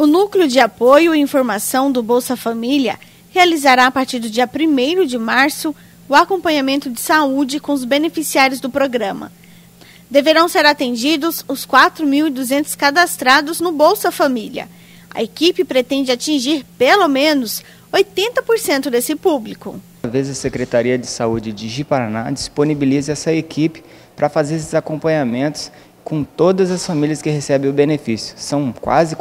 O Núcleo de Apoio e Informação do Bolsa Família realizará a partir do dia 1º de março o acompanhamento de saúde com os beneficiários do programa. Deverão ser atendidos os 4.200 cadastrados no Bolsa Família. A equipe pretende atingir pelo menos 80% desse público. Às vezes a Secretaria de Saúde de Ji-Paraná disponibiliza essa equipe para fazer esses acompanhamentos com todas as famílias que recebem o benefício. São quase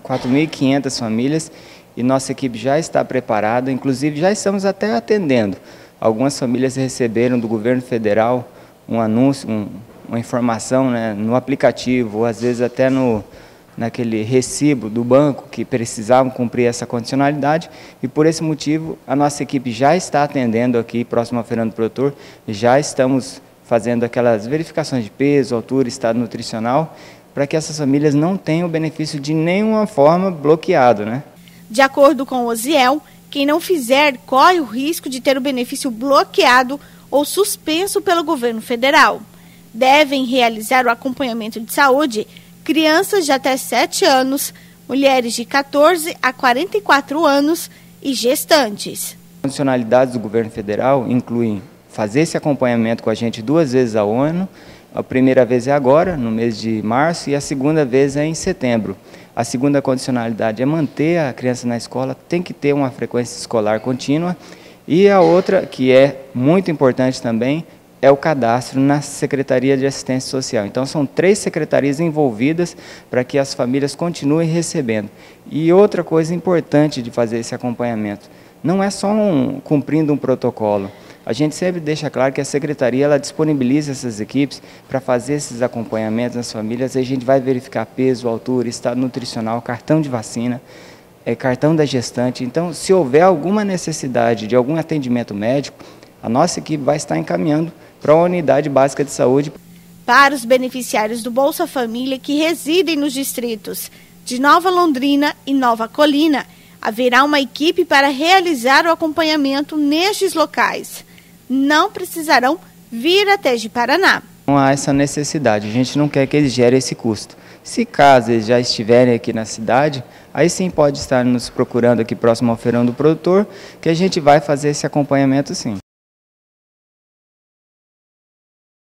4.500 famílias e nossa equipe já está preparada, inclusive já estamos até atendendo. Algumas famílias receberam do governo federal um anúncio, uma informação, né, no aplicativo, ou às vezes até naquele recibo do banco que precisavam cumprir essa condicionalidade, e por esse motivo a nossa equipe já está atendendo aqui próximo ao Fernando Produtor, já estamos fazendo aquelas verificações de peso, altura, estado nutricional, para que essas famílias não tenham o benefício de nenhuma forma bloqueado, né? De acordo com o Osiel, quem não fizer corre o risco de ter o benefício bloqueado ou suspenso pelo governo federal. Devem realizar o acompanhamento de saúde crianças de até 7 anos, mulheres de 14 a 44 anos e gestantes. As condicionalidades do governo federal incluem fazer esse acompanhamento com a gente 2 vezes ao ano. A primeira vez é agora, no mês de março, e a segunda vez é em setembro. A segunda condicionalidade é manter a criança na escola, tem que ter uma frequência escolar contínua. E a outra, que é muito importante também, é o cadastro na Secretaria de Assistência Social. Então, são 3 secretarias envolvidas para que as famílias continuem recebendo. E outra coisa importante de fazer esse acompanhamento, não é só cumprindo um protocolo. A gente sempre deixa claro que a Secretaria ela disponibiliza essas equipes para fazer esses acompanhamentos nas famílias. Aí a gente vai verificar peso, altura, estado nutricional, cartão de vacina, cartão da gestante. Então, se houver alguma necessidade de algum atendimento médico, a nossa equipe vai estar encaminhando para a Unidade Básica de Saúde. Para os beneficiários do Bolsa Família que residem nos distritos de Nova Londrina e Nova Colina, haverá uma equipe para realizar o acompanhamento nestes locais. Não precisarão vir até Ji-Paraná. Não há essa necessidade, a gente não quer que eles gerem esse custo. Se caso eles já estiverem aqui na cidade, aí sim pode estar nos procurando aqui próximo ao Feirão do Produtor, que a gente vai fazer esse acompanhamento sim.